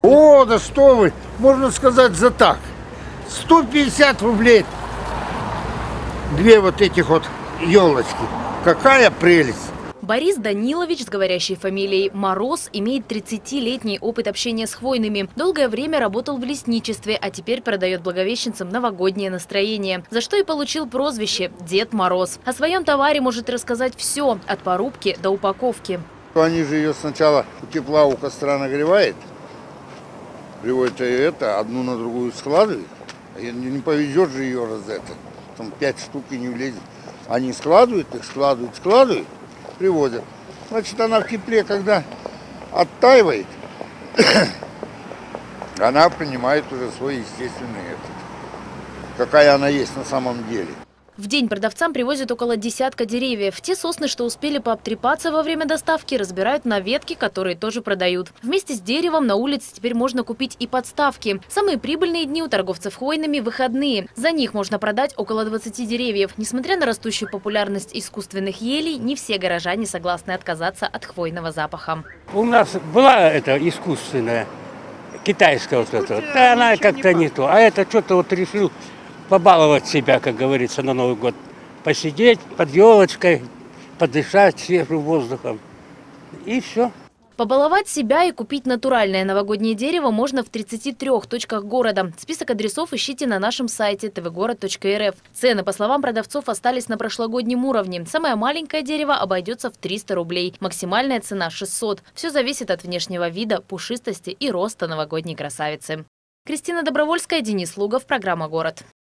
О, да что вы, можно сказать за так. 150 рублей. Две вот этих вот елочки. Какая прелесть. Борис Данилович с говорящей фамилией Мороз имеет 30-летний опыт общения с хвойными. Долгое время работал в лесничестве, а теперь продает благовещенцам новогоднее настроение. За что и получил прозвище «Дед Мороз». О своем товаре может рассказать все, от порубки до упаковки. Они же ее сначала у тепла, у костра нагревает. Приводит это, одну на другую складывает. Не повезет же ее там 5 штук и не влезет. Они складывают их, складывают. Приводят. Значит, она в тепле, когда оттаивает, она принимает уже свой естественный какая она есть на самом деле. В день продавцам привозят около десятка деревьев. Те сосны, что успели пообтрепаться во время доставки, разбирают на ветки, которые тоже продают. Вместе с деревом на улице теперь можно купить и подставки. Самые прибыльные дни у торговцев хвойными – выходные. За них можно продать около 20 деревьев. Несмотря на растущую популярность искусственных елей, не все горожане согласны отказаться от хвойного запаха. У нас была эта искусственная, китайская вот эта. Да, она как-то не то. А это что-то вот решил побаловать себя, как говорится, на Новый год. Посидеть под елочкой, подышать свежим воздухом. И все. Побаловать себя и купить натуральное новогоднее дерево можно в 33 точках города. Список адресов ищите на нашем сайте tvgorod.rf. Цены, по словам продавцов, остались на прошлогоднем уровне. Самое маленькое дерево обойдется в 300 рублей. Максимальная цена – 600. Все зависит от внешнего вида, пушистости и роста новогодней красавицы. Кристина Добровольская, Денис Лугов, программа «Город».